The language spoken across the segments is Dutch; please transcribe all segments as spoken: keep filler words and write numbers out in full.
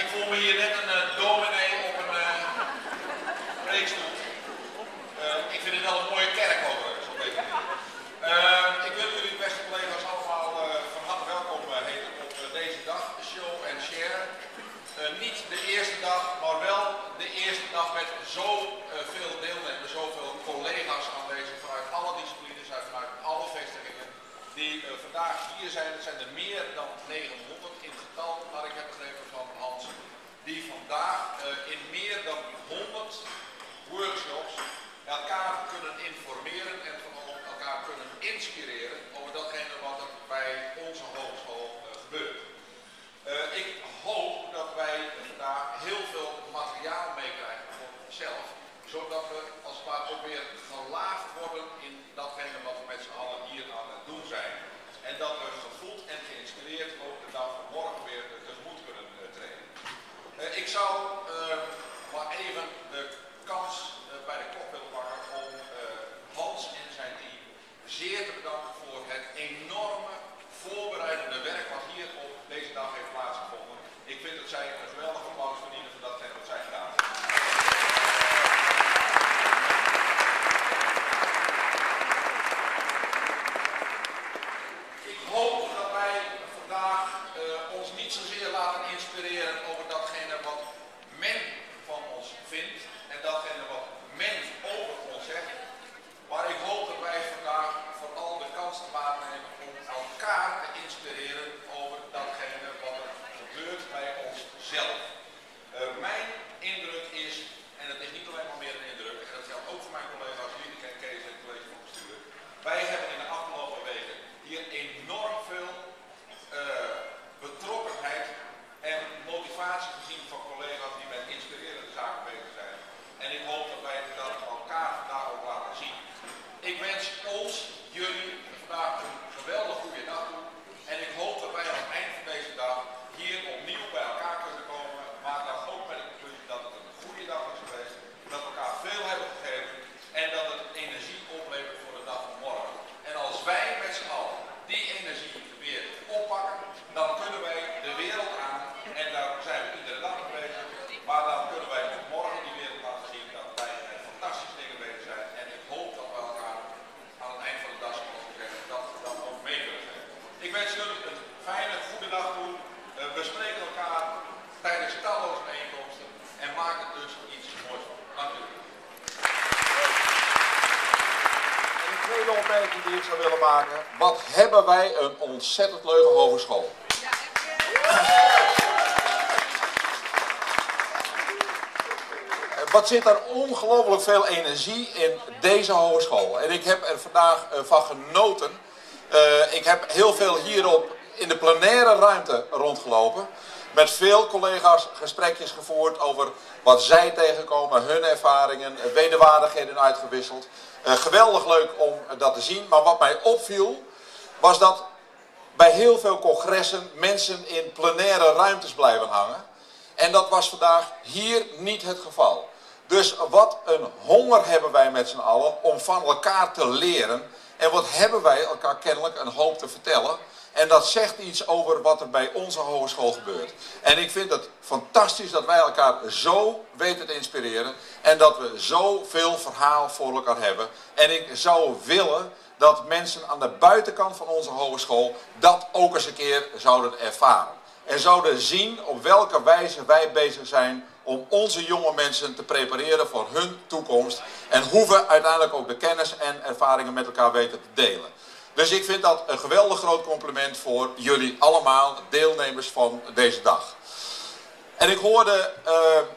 ik voel me hier net een uh, dominee op een uh, preekstoel. Uh, ik vind het wel een mooie kerk overigens. Op deze manier. Uh, ik wil jullie beste collega's allemaal uh, van harte welkom uh, heten op uh, deze dag, show and share. Uh, niet de eerste dag, maar wel de eerste dag met zoveel uh, deelnemers, zoveel collega's aanwezig vanuit alle disciplines, vanuit alle vestigingen die uh, vandaag hier zijn. Het zijn er meer dan negenhonderd in getal, maar ik heb begrepen van Hans, die vandaag uh, in meer dan honderd workshops elkaar kunnen informeren en vooral elkaar kunnen inspireren over datgene wat er bij onze hogeschool uh, gebeurt. Uh, ik hoop dat wij vandaag heel veel materiaal meekrijgen voor onszelf, zodat we als het ware ook weer gelaagd worden in datgene wat we met z'n allen hier aan het doen zijn. En dat we gevoeld en geïnspireerd ook de dag van morgen weer tegemoet kunnen uh, treden. Uh, ik zou uh, maar even de kans uh, bij de kop willen pakken om uh, Hans en zijn team zeer te bedanken voor het enorme voorbereidende werk wat hier op deze dag heeft plaatsgevonden. Ik vind dat zij een geweldig applaus verdienen voor datgene wat zij gedaan hebben. Ik hoop dat wij vandaag uh, ons niet zozeer laten inspireren over datgene wat men van ons vindt en datgene wat men over ons zegt. Maar ik hoop dat wij vandaag vooral de kans te waarnemen om elkaar te inspireren over datgene wat er gebeurt bij onszelf. Uh, mijn indruk is, en het is niet alleen maar meer een indruk, en dat geldt ook voor mijn collega's Liedeke en Kees en het college van bestuur. Wij hebben in de afgelopen weken hier enorm veel uh, betrokkenheid en motivatie gezien van collega's die met inspirerende zaken bezig zijn. En ik hoop dat wij dat elkaar vandaag ook laten zien. Ik wens ons, jullie, vandaag een geweldig goede dag toe. En ik hoop dat wij aan het eind van deze dag hier opnieuw bij elkaar kunnen komen. Maar dan ook met de conclusie dat het een goede dag is geweest. Dat we elkaar veel hebben gegeven. En dat het energie oplevert voor de dag van morgen. En als wij met z'n allen die energie weer oppakken, dan kunnen wij de wereld aan. En daar zijn we iedere dag mee bezig. Maar dan kunnen wij ook morgen die wereld laten zien dat wij met fantastische dingen bezig zijn. En ik hoop dat we elkaar aan het eind van de dag, zoals we zeggen, dat we dan ook mee kunnen geven. Ik wens jullie een fijne, goede dag toe. Uh, we spreken elkaar tijdens talloze bijeenkomsten en maken er dus iets moois van. Dank jullie. En de tweede opmerking die ik zou willen maken. Wat hebben wij een ontzettend leuke hogeschool. Wat zit er ongelooflijk veel energie in deze hogeschool. En ik heb er vandaag uh, van genoten. Uh, ik heb heel veel hierop in de plenaire ruimte rondgelopen. Met veel collega's gesprekjes gevoerd over wat zij tegenkomen, hun ervaringen, wederwaardigheden uitgewisseld. Uh, geweldig leuk om dat te zien. Maar wat mij opviel was dat bij heel veel congressen mensen in plenaire ruimtes blijven hangen. En dat was vandaag hier niet het geval. Dus wat een honger hebben wij met z'n allen om van elkaar te leren. En wat hebben wij elkaar kennelijk een hoop te vertellen. En dat zegt iets over wat er bij onze hogeschool gebeurt. En ik vind het fantastisch dat wij elkaar zo weten te inspireren. En dat we zoveel verhaal voor elkaar hebben. En ik zou willen dat mensen aan de buitenkant van onze hogeschool dat ook eens een keer zouden ervaren. En zouden zien op welke wijze wij bezig zijn om onze jonge mensen te prepareren voor hun toekomst. En hoe we uiteindelijk ook de kennis en ervaringen met elkaar weten te delen. Dus ik vind dat een geweldig groot compliment voor jullie allemaal, deelnemers van deze dag. En ik hoorde uh,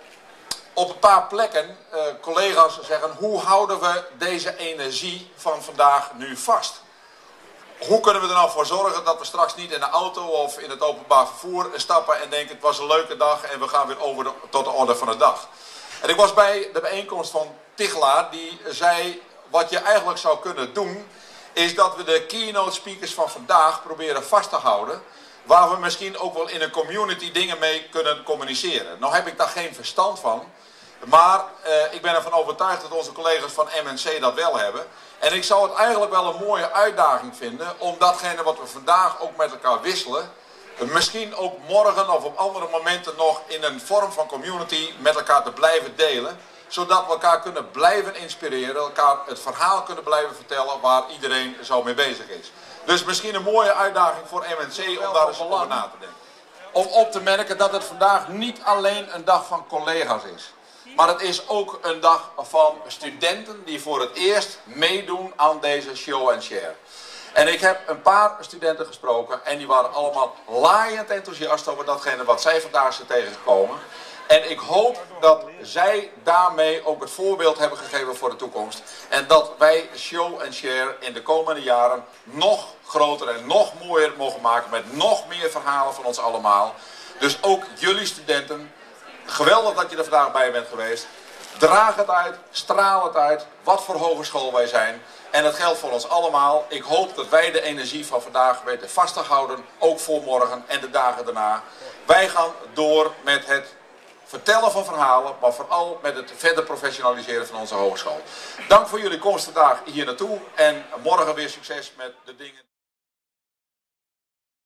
op een paar plekken uh, collega's zeggen, hoe houden we deze energie van vandaag nu vast? Hoe kunnen we er nou voor zorgen dat we straks niet in de auto of in het openbaar vervoer stappen en denken het was een leuke dag en we gaan weer over de, tot de orde van de dag. En ik was bij de bijeenkomst van Tichelaar die zei wat je eigenlijk zou kunnen doen is dat we de keynote speakers van vandaag proberen vast te houden. Waar we misschien ook wel in een community dingen mee kunnen communiceren. Nou heb ik daar geen verstand van. Maar uh, ik ben ervan overtuigd dat onze collega's van M N C dat wel hebben. En ik zou het eigenlijk wel een mooie uitdaging vinden om datgene wat we vandaag ook met elkaar wisselen, misschien ook morgen of op andere momenten nog in een vorm van community met elkaar te blijven delen. Zodat we elkaar kunnen blijven inspireren, elkaar het verhaal kunnen blijven vertellen waar iedereen zo mee bezig is. Dus misschien een mooie uitdaging voor M N C om daar eens over na te denken. Om op te merken dat het vandaag niet alleen een dag van collega's is. Maar het is ook een dag van studenten die voor het eerst meedoen aan deze show and share. En ik heb een paar studenten gesproken en die waren allemaal laaiend enthousiast over datgene wat zij vandaag zijn tegengekomen. En ik hoop dat zij daarmee ook het voorbeeld hebben gegeven voor de toekomst. En dat wij show and share in de komende jaren nog groter en nog mooier mogen maken met nog meer verhalen van ons allemaal. Dus ook jullie studenten, geweldig dat je er vandaag bij bent geweest. Draag het uit, straal het uit, wat voor hogeschool wij zijn. En dat geldt voor ons allemaal. Ik hoop dat wij de energie van vandaag weten vast te houden, ook voor morgen en de dagen daarna. Wij gaan door met het vertellen van verhalen, maar vooral met het verder professionaliseren van onze hogeschool. Dank voor jullie komst vandaag hier naartoe en morgen weer succes met de dingen.